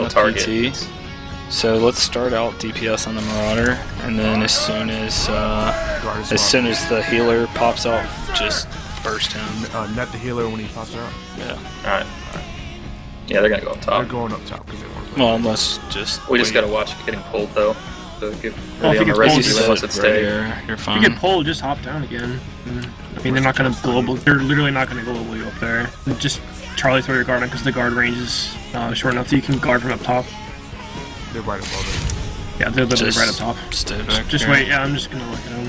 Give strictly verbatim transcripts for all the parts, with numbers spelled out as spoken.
the target. P T. So let's start out D P S on the Marauder, and then as soon as uh, as soon as the healer pops out, just burst him. Uh, net the healer when he pops out. Yeah. All right. All right. Yeah, they're gonna go up top. They're going up top because they want to. Well, unless just we just gotta watch it getting pulled though. So give Well, if really it on the gets resi pulled, unless it's stay. Here, you're fine. You get pulled, just hop down again. I mean, they're not gonna global. They're literally not gonna global you up there. Just Charlie, throw your guard on because the guard range is uh, short enough that you can guard from up top. They're right above it. Yeah, they're literally Just right up top. Stay back Just here. wait. Yeah, I'm just gonna look at them.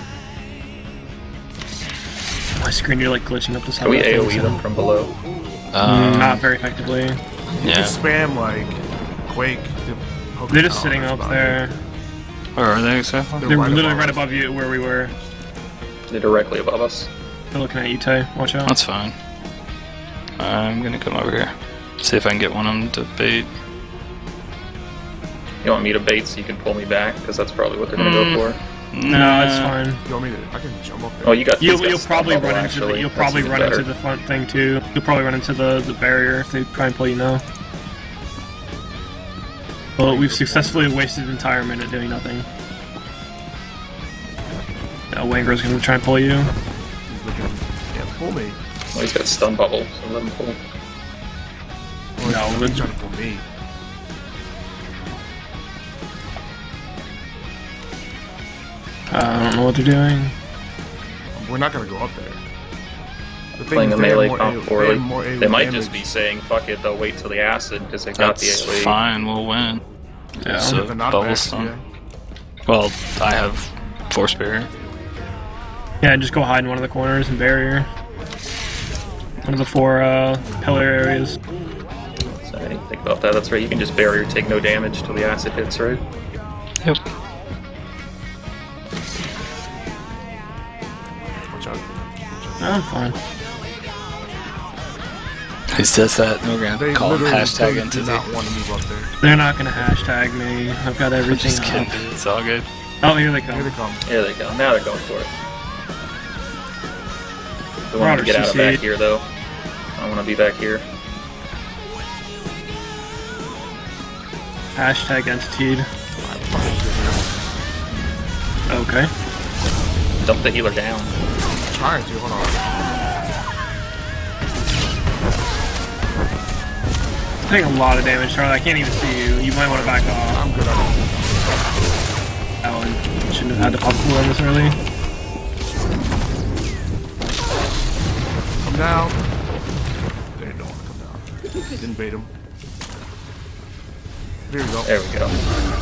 My screen, you're like glitching up the side. Can we of the AoE thing, them so- from below? Um, Not very effectively. You yeah. can spam like Quake. to poke They're them just out, sitting that's up about there. it. Where are they exactly? They're right literally above right us. above you where we were. They're directly above us. They're looking at you, Tay. Watch out. That's fine. I'm gonna come over here. See if I can get one of them to bait. You want me to bait so you can pull me back? Because that's probably what they're gonna Mm. go for. No, it's fine. You want me to? I can jump up there. Oh, you got. You'll, he's got you'll stun probably bubble, run into the, actually. you'll That's probably even run better. into the front thing too. You'll probably run into the, the barrier if they try and pull you now. Well, we've successfully wasted an entire minute doing nothing. Now Wangro's gonna try and pull you. He's looking. Yeah, pull me. Well, he's got stun bubble, so let him pull. Well, No, he's we're- trying to pull me. Uh, I don't know what they're doing. We're not gonna go up there. The thing Playing is the they have melee more comp A O E poorly. they have more A O E They might damage. just be saying, fuck it, they'll wait till the acid because they've got the That's AoE. fine. We'll win. Yeah. So They're not bubble back, stun. yeah. Well, I have force barrier. Yeah, just go hide in one of the corners and barrier. One of the four uh, pillar areas. So I didn't think about that. That's right. You can just barrier, take no damage till the acid hits, right? Yep. Watch out. No, I'm fine. He says that. We're gonna They call him literally hashtag do entity. not want to move up there. They're not gonna hashtag me. I've got everything Just kidding. up. It's all good. Oh, here they Here come. they come. Here they go. Now they're going for it. They want Marauder to get out of C C. back here, though. I want to be back here. Hashtag entity. Okay. Dump the healer down. I'm trying to. Hold on. I'm taking a lot of damage, Charlie. I can't even see you. You might want to back off. I'm good on it. Alan shouldn't have had to pop cool on this early. Come down. They don't want to come down. Didn't bait him. There we go. There we go.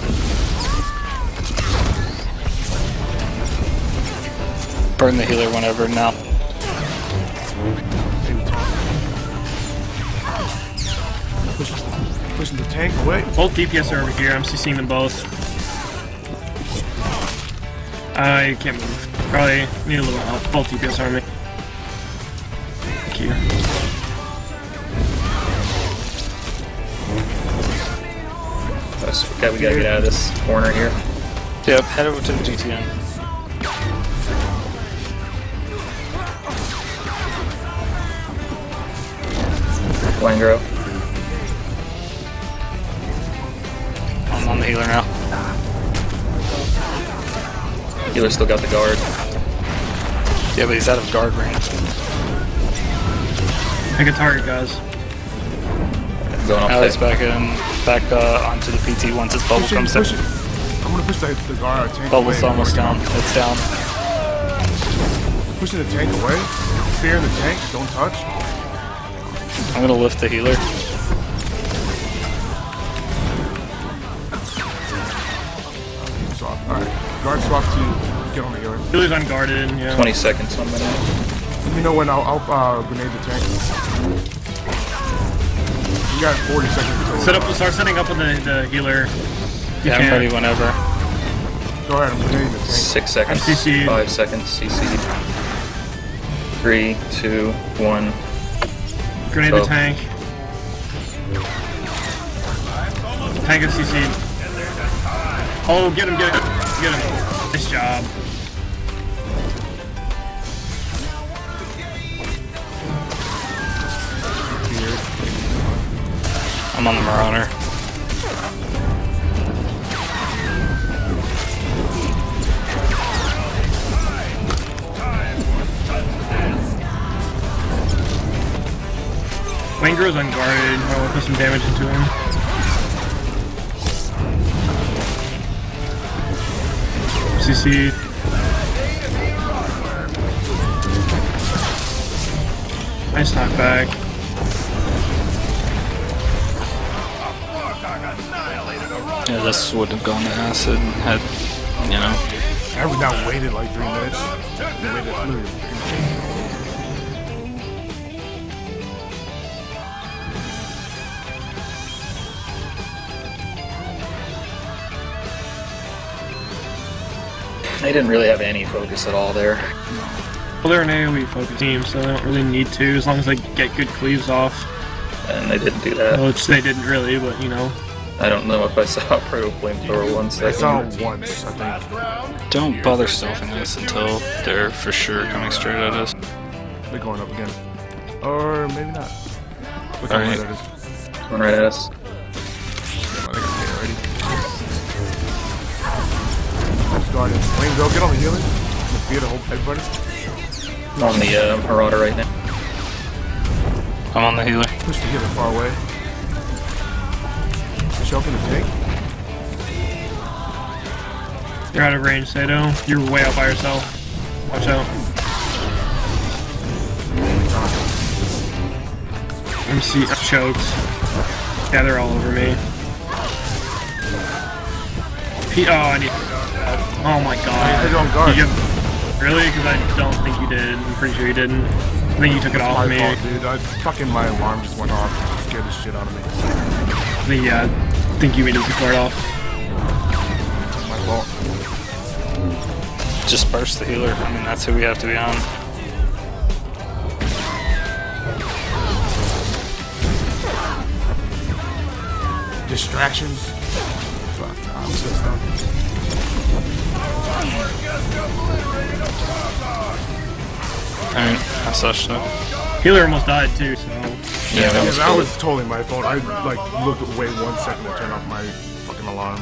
Burn the healer whenever now. Pushing, pushing the tank away. Both D P S are over here. I'm CCing them both. I can't move. Probably need a little help. Both D P S are on me. Thank you. Okay, we gotta get out of this corner here. Yep. Head over to the G T N. Wangro. I'm on the healer now. Healer still got the guard. Yeah, but he's out of guard range. Pick a target, guys. Going off Now he's there. back in, back uh, onto the P T once his bubble Push it, comes push down. it. I'm gonna push the, the guard tank Bubble's away. almost down. It's down. Pushing the tank away. Fear in the tank. Don't touch. I'm gonna lift the healer. Swap. Alright. Guard swap to get on the healer. Healer's unguarded, yeah. twenty seconds on that. Let me know when I'll, I'll uh, grenade the tank. You got forty seconds until. Set up, start setting up with the, the healer. You Yeah, I'm can. ready whenever. Go ahead, I'm grenading the tank. Six seconds. I'm C C'd. Five seconds. C C. Three, two, one. Grenade Oh. the tank. Tank is C C'd. Oh, get him, get him, get him. Nice job. I'm on the Marauder. Aggro's unguarded. I'll put some damage into him. C C. Nice knockback. Yeah, this would have gone to acid had, you know. I would not waited like three minutes. We waited literally. They didn't really have any focus at all there. Well, they're an AoE focused team, so they don't really need to, as long as they get good cleaves off. And they didn't do that. Which they didn't really, but you know. I don't know if I saw a proto flamethrower once. I saw it once, I think. Don't bother stealthing us until they're for sure coming straight at us. They're going up again. Or maybe not. Look how Alright. right that is. Coming right at us. I think I'm dead already. Let's guard it. Wayne, go get on the healer. The fear to hold everybody. On the uh, Marauder right now. I'm on the healer. Push the healer far away. Show up in the tank. You're out of range, Sato. You're way out by yourself. Watch out. M C choked. Yeah, they're all over me. P oh, I need. Oh my god. They're on guard. You get, really? Because I don't think you did. I'm pretty sure you didn't. I think you took it off My of me. fault, dude. I fucking my alarm just went off. It scared the shit out of me. I think, yeah, I think you made it before it off. My fault. Just burst the healer. I mean, that's who we have to be on. Distractions. Fuck, nah, I'm still stuck. Alright, I saw stuff. Healer almost died too, so. Yeah, that Yeah, was that cool. was totally my fault. I like looked away one second to turn off my fucking alarm.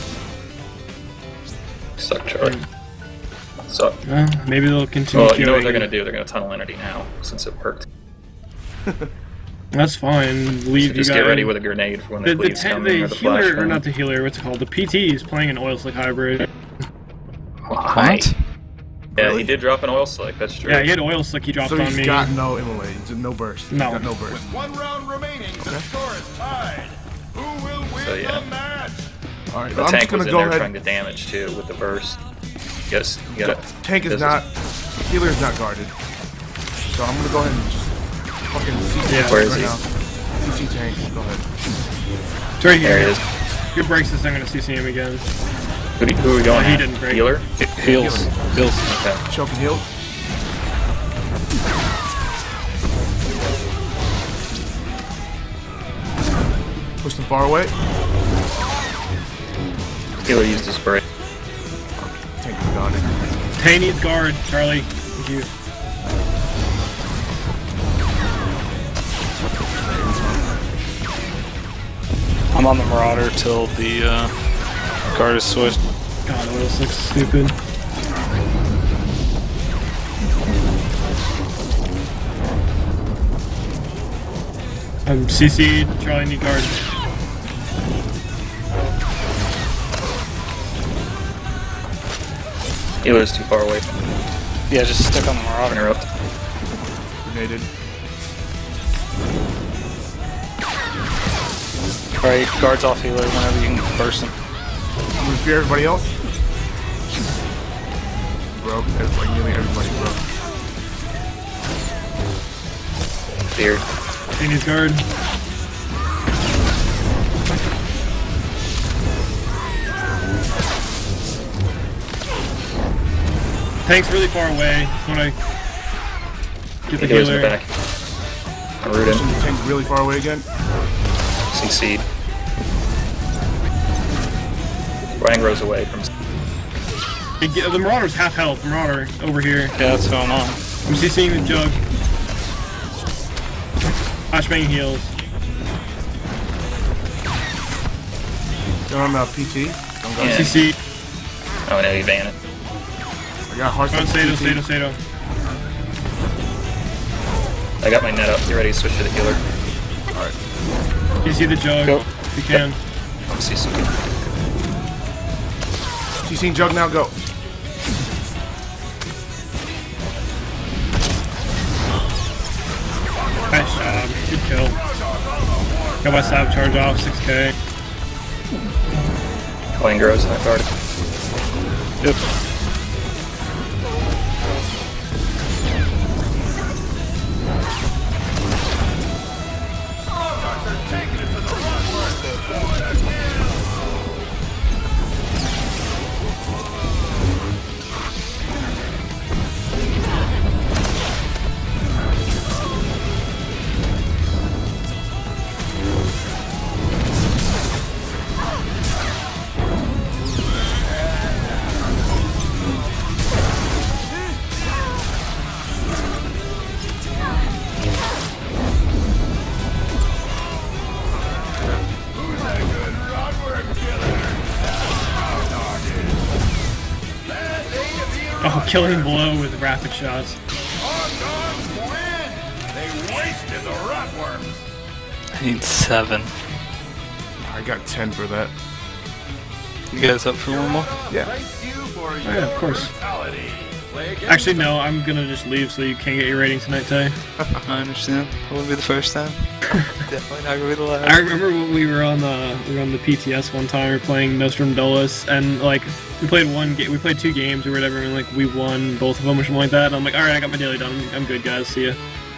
Suck, Charlie. Suck. Well, maybe they'll continue. Well, you know what they're queuing. gonna do? They're gonna tunnel entity now, since it worked. That's fine. So Leave just you get guys. ready with a grenade for when the, The, the, cleaves ta- come in, the or the flash healer, or come. not the healer, what's it called? The P T is playing an oil slick hybrid. What? Yeah, Really? he did drop an oil slick, that's true. Yeah, he had oil slick he dropped So on he's me. got no immolate, no burst. No. He's got no burst. One round remaining. The score is tied. Who will win So, yeah. the match? All right, The I'm tank just gonna was in go there ahead. trying to damage too with the burst. Yes, you gotta. Tank is this not. Healer is not guarded. So I'm gonna go ahead and just fucking C C Yeah. tank Where is right he? now. C C tank. Go ahead. It's right here. There he is. Good breaks this, I'm gonna C C him again. Who, do- who are we going? Oh, he at? didn't break. Healer. He- Heals. Heals. Okay. Choke and heal. Push them far away. Healer used his spray. Tank is guarded. Tay needs guard, Charlie. Thank you. I'm on the Marauder till the uh, guard is switched. God, oil slick's stupid. I'm C C'd, Charlie need guard. Healer's too far away. Yeah, just stick on the Marauder. Interrupt. Grenaded. Alright, guards off healer whenever you can burst him. We fear everybody else. Broke. Everybody, nearly everybody broke. Feared. Tay needs guard. Tank's really far away. When I get the Healer's in healer. the back. I'm rooting. Pushing the tank really far away again. C C'd. Rangro's away from. The the Marauder's half health. Marauder over here. Yeah, that's going on. I'm CCing the jug. Flashbang heals. They're on uh, P T. I'm going. Yeah. C C. Oh no, he banned it. I got hard Come on, Sato, Sato, Sato. I got my net up. You ready to switch to the healer? Alright. You see the jug? Go. If you can. I'm C C. She's seen Jug now, go. Nice job. Good kill. Got my slap charge off, six K. Clean grows that card. Yep. Oh, killing blow with rapid shots. Hong Kong win! They wasted the rotworms! I need seven. I got ten for that. You guys up for one more? Yeah. Thank you for your Oh, yeah, of course. brutality. Play again. Actually, no, I'm gonna just leave so you can't get your rating tonight, Tay. I understand. It wouldn't be the first time. Definitely not gonna be the last. I remember when we were on the we were on the P T S one time. We were playing Nostrum Dolus, and like we played one game, we played two games or whatever, and like we won both of them or something like that. And I'm like, all right, I got my daily done. I'm, I'm good, guys. See ya.